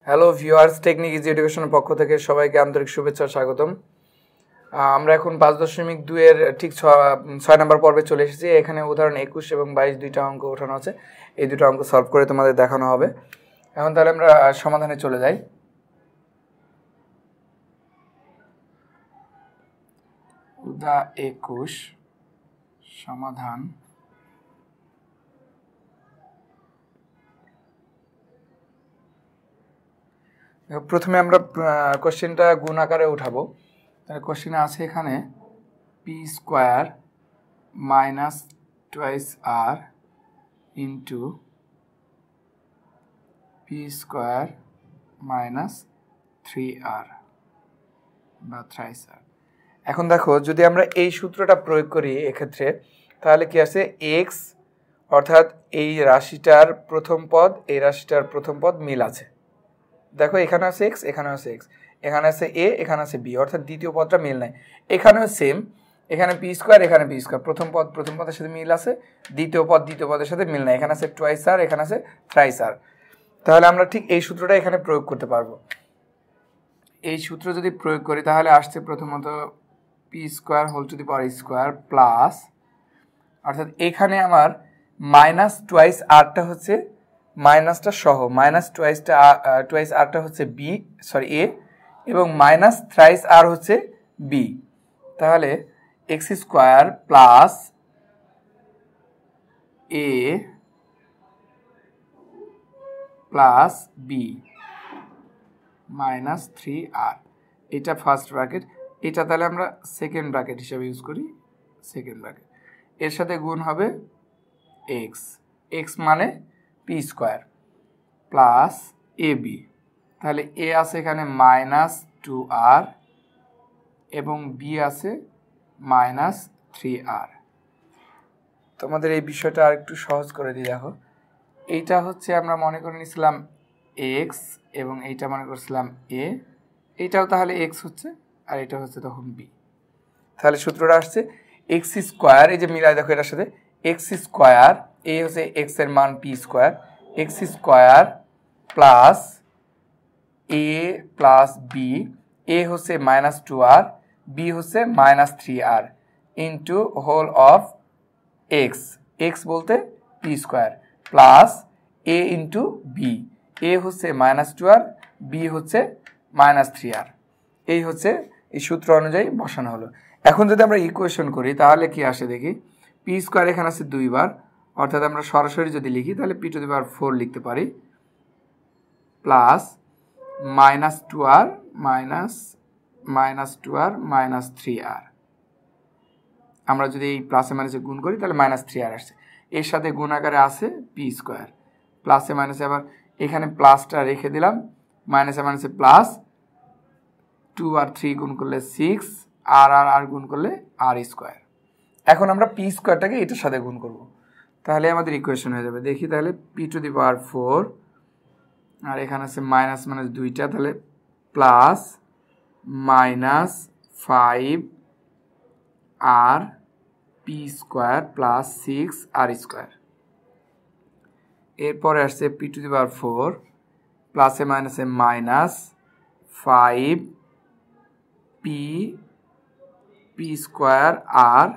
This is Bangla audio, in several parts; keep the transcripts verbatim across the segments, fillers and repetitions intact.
হ্যালো ভিউয়ার্স, টেকনিক ইজি এডুকেশনের পক্ষ থেকে সবাইকে আন্তরিক শুভেচ্ছা ও স্বাগতম। আমরা এখন পাঁচ দশমিক দুইয়ের ঠিক ছয় নম্বর পর্বে চলে এসেছি। এখানে উদাহরণ একুশ এবং বাইশ দুইটা অঙ্ক ওঠানো আছে। এই দুটো অঙ্ক সলভ করে তোমাদের দেখানো হবে। এখন তাহলে আমরা সমাধানে চলে যাই। উদা একুশ সমাধান। প্রথমে আমরা কোশ্চেনটা গুণ আকারে উঠাবো। তাহলে কোশ্চেনে আছে এখানে P square minus twice R into P square minus three R বা থ্রাইস আর। এখন দেখো, যদি আমরা এই সূত্রটা প্রয়োগ করি এক্ষেত্রে, তাহলে কি আছে, এক্স অর্থাৎ এই রাশিটার প্রথম পদ এই রাশিটার প্রথম পদ মিল আছে। দেখো, এখানে আছে এক্স, এখানে আছে এক্স, এখানে আছে এ, এখানে আছে বি, অর্থাৎ দ্বিতীয় পদটা মিল নাই। এখানেও সেম, এখানে পি স্কোয়ার, এখানে পি স্কোয়ার, প্রথম পদ প্রথম পদের সাথে মিল আছে, দ্বিতীয় পদ দ্বিতীয় পদের সাথে মিল নাই। এখানে আছে টুয়াইস আর, এখানে আছে থ্রাইস আর। তাহলে আমরা ঠিক এই সূত্রটা এখানে প্রয়োগ করতে পারবো। এই সূত্র যদি প্রয়োগ করি তাহলে আসছে প্রথমত P square whole to the power square plus, অর্থাৎ এখানে আমার মাইনাস টুয়াইস আরটা হচ্ছে মাইনাসটা সহ, মাইনাস টুয়াইসটা টুয়াইস আরটা হচ্ছে বি সরি এ, এবং মাইনাস থ্রাইস আর হচ্ছে বি। তাহলে X square plus A plus B minus three R, এটা ফার্স্ট ব্র্যাকেট। এটা তাহলে আমরা সেকেন্ড ব্র্যাকেট হিসাবে ইউজ করি, সেকেন্ড ব্র্যাকেট। এর সাথে গুণ হবে এক্স, এক্স মানে P square plus A B. তাহলে এ আছে এখানে মাইনাস টু আর এবং বি আছে মাইনাস থ্রি আর। তোমাদের এই বিষয়টা আর একটু সহজ করে দিই। দেখো, এইটা হচ্ছে আমরা মনে করে নিয়েছিলাম এক্স এবং এইটা মনে করছিলাম এ, এইটাও তাহলে এক্স হচ্ছে আর এটা হচ্ছে তখন বি। তাহলে সূত্রটা আসছে এক্স স্কোয়ার, এই যে মিলাই দেখো এটার সাথে, এক্স স্কোয়ার, এ হচ্ছে এক্স এর মান P square, X square plus A plus B, A হচ্ছে মাইনাস টু আর, বি হচ্ছে minus three R, into whole of X, X বলতে P square plus A into B, A হচ্ছে মাইনাস টু আর, বি হচ্ছে মাইনাস থ্রি আর। এই হচ্ছে এই সূত্র অনুযায়ী বসানো হলো। এখন যদি আমরা ইকুয়েশন করি তাহলে কি আসে দেখি, পি স্কোয়ার এখানে আছে দুইবার, অর্থাৎ আমরা সরাসরি যদি লিখি তাহলে P to the power four লিখতে পারি, plus minus two R minus minus two R minus three R. আমরা যদি এই প্লাসে মাইনাসে গুণ করি তাহলে মাইনাস থ্রি আর আসছে। এর সাথে গুণ আকারে আছে পি স্কোয়ার, প্লাসে মাইনাসে আবার এখানে প্লাসটা রেখে দিলাম, মাইনাসে মাইনাসে প্লাস, টু আর থ্রি গুণ করলে সিক্স, আর আর আর গুণ করলে আর স্কোয়ার। এখন আমরা পি স্কোয়ারটাকে এটার সাথে গুণ করব, তাহলে আমাদের ইকুয়েশন হয়ে যাবে। দেখি তাহলে P to the power four, আর এখানে আছে মাইনাস মাইনাস দুইটা, তাহলে plus minus five R P square plus six R square. এরপরে আসছে P to the power four, প্লাসে মাইনাসে minus five P P square R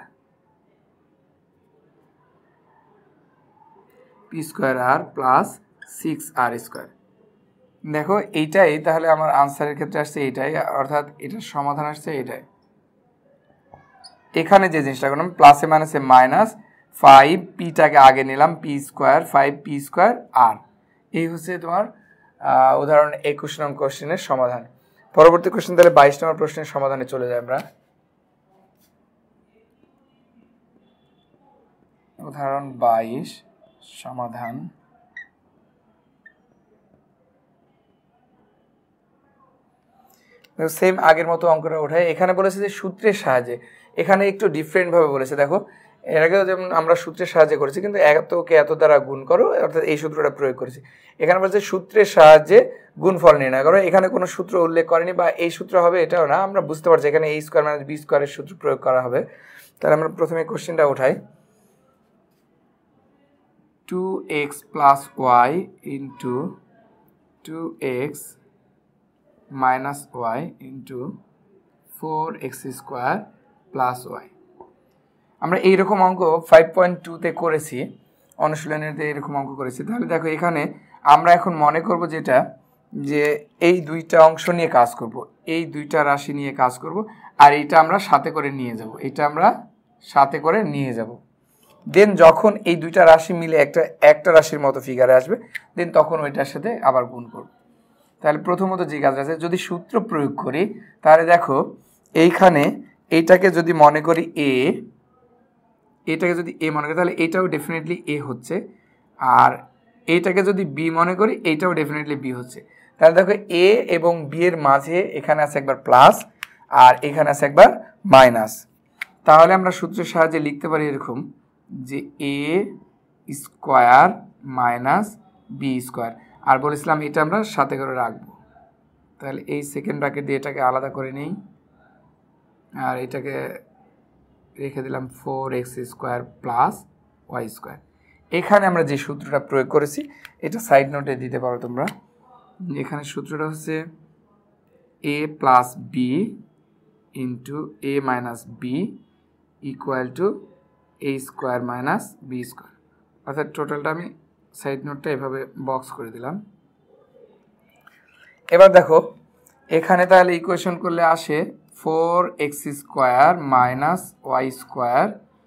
P square R plus six R square. দেখো, এইটাই তাহলে আমার আনসারের ক্ষেত্রে আসছে এইটাই, অর্থাৎ এটার সমাধান আসছে এইটাই। এখানে যে জিনিসটা করলাম, প্লাসে মাইনাসে মাইনাস ফাইভ, পিটাকে আগে নিলাম, P square five P square R. এই হচ্ছে তোমার উদাহরণ একুশ নম্বর কোশ্চেনের সমাধান। পরবর্তী কোশ্চেন তাহলে বাইশ নম্বর প্রশ্নের সমাধানে চলে যাই আমরা। উদাহরণ বাইশ সমাধান। সেম আগের মতো অঙ্কটা ওঠায়। এখানে বলেছে যে সূত্রের সাহায্যে, এখানে একটু ডিফারেন্টভাবে বলেছে। দেখো, এর আগেও যেমন আমরা সূত্রের সাহায্যে করেছি, কিন্তু এতকে এত দ্বারা গুণ করো, অর্থাৎ এই সূত্রটা প্রয়োগ করেছি। এখানে বলছে সূত্রের সাহায্যে গুণফল নির্ণয় করো। এখানে কোনো সূত্র উল্লেখ করেনি বা এই সূত্র হবে এটাও না, আমরা বুঝতে পারছি এখানে এই স্কোয়ার মাইনাস বি স্কোয়ারের সূত্র প্রয়োগ করা হবে। তাহলে আমরা প্রথমে কোশ্চেনটা উঠাই, two X plus Y into two X minus Y into four X square plus Y. আমরা এইরকম অঙ্ক ফাইভ পয়েন্ট টুতে করেছি, অনুশীলনীতে এরকম অঙ্ক করেছি। তাহলে দেখো এখানে আমরা এখন মনে করব যেটা, যে এই দুইটা অংশ নিয়ে কাজ করব, এই দুইটা রাশি নিয়ে কাজ করব, আর এইটা আমরা সাথে করে নিয়ে যাব, এটা আমরা সাথে করে নিয়ে যাব। দেন যখন এই দুইটা রাশি মিলে একটা একটা রাশির মতো ফিগারে আসবে, দেন তখন ওইটার সাথে আবার গুণ করব। তাহলে প্রথমত যে কাজ আছে, যদি সূত্র প্রয়োগ করি তাহলে দেখো এইখানে এইটাকে যদি মনে করি এ, এটাকে যদি এ মনে করি তাহলে এইটাও ডেফিনেটলি এ হচ্ছে, আর এইটাকে যদি বি মনে করি এইটাও ডেফিনেটলি বি হচ্ছে। তাহলে দেখো এ এবং বি এর মাঝে এখানে আছে একবার প্লাস আর এখানে আছে একবার মাইনাস। তাহলে আমরা সূত্রের সাহায্যে লিখতে পারি এরকম যে A square minus B square, আর বলেছিলাম এটা আমরা সাথে করে রাখবো। তাহলে এই সেকেন্ড ব্র্যাকেট দিয়ে এটাকে আলাদা করে নিই, আর এটাকে রেখে দিলাম four X square plus Y square. এখানে আমরা যে সূত্রটা প্রয়োগ করেছি এটা সাইড নোটে দিতে পারো তোমরা। এখানে সূত্রটা হচ্ছে A plus B into A minus B equal to A square minus B square. অর্থাৎ টোটালটা আমি সাইড নোটটা এভাবে বক্স করে দিলাম। এবার দেখো এখানে তাহলে ইকুয়েশন করলে আসে four X square minus Y square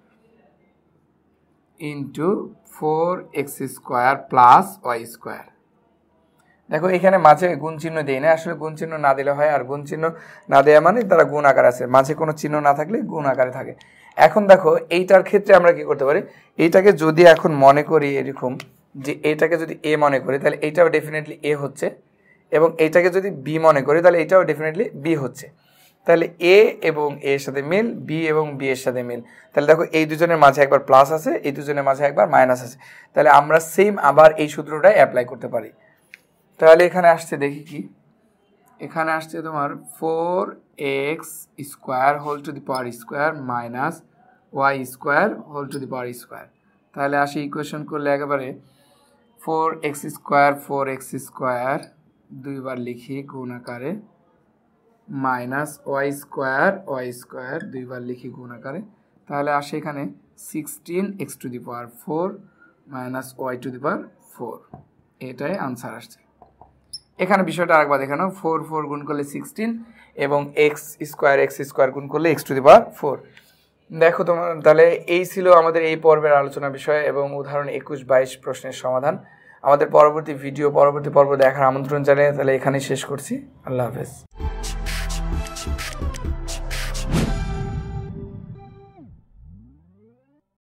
into four X square plus Y square. দেখো এখানে মাঝে গুণ চিহ্ন দেই না, আসলে গুণ চিহ্ন না দিলে হয়, আর গুণ চিহ্ন না দেওয়া মানে তারা গুণ আকার আছে, মাঝে কোনো চিহ্ন না থাকলে গুণ আকারে থাকে। এখন দেখো এইটার ক্ষেত্রে আমরা কি করতে পারি, এইটাকে যদি এখন মনে করি এরকম যে এইটাকে যদি এ মনে করি তাহলে এইটাও ডেফিনেটলি এ হচ্ছে, এবং এইটাকে যদি বি মনে করি তাহলে এইটাও ডেফিনেটলি বি হচ্ছে। তাহলে এ এবং এর সাথে মিল, বি এবং বি এর সাথে মিল। তাহলে দেখো এই দুজনের মাঝে একবার প্লাস আছে, এই দুজনের মাঝে একবার মাইনাস আছে। তাহলে আমরা সেম আবার এই সূত্রটাই অ্যাপ্লাই করতে পারি। তাহলে এখানে আসছে দেখি কি, এখানে আসছে তোমার four X square whole to the power square minus Y square whole to the power square. তাহলে আসি ইকুয়েশন করলে একেবারে four X square four X square দুইবার লিখি গুণ আকারে, minus Y square Y square দুইবার লিখি গুণ আকারে। তাহলে আসে এখানে sixteen X to the power four minus Y to the power four, এটাই আনসার আসছে। এখানে বিষয়টা আরেকবার দেখানো, ফোর ফোর গুণ করলে সিক্সটিন এবং এক্স স্কোয়ার এক্স স্কোয়ার গুণ করলে X to the power four. দেখো তোমার তাহলে এই ছিল আমাদের এই পর্বের আলোচনা বিষয় এবং উদাহরণ একুশ বাইশ প্রশ্নের সমাধান। আমাদের পরবর্তী ভিডিও পরবর্তী পর্ব দেখার আমন্ত্রণ জানিয়ে তাহলে এখানেই শেষ করছি। আল্লাহ হাফেজ।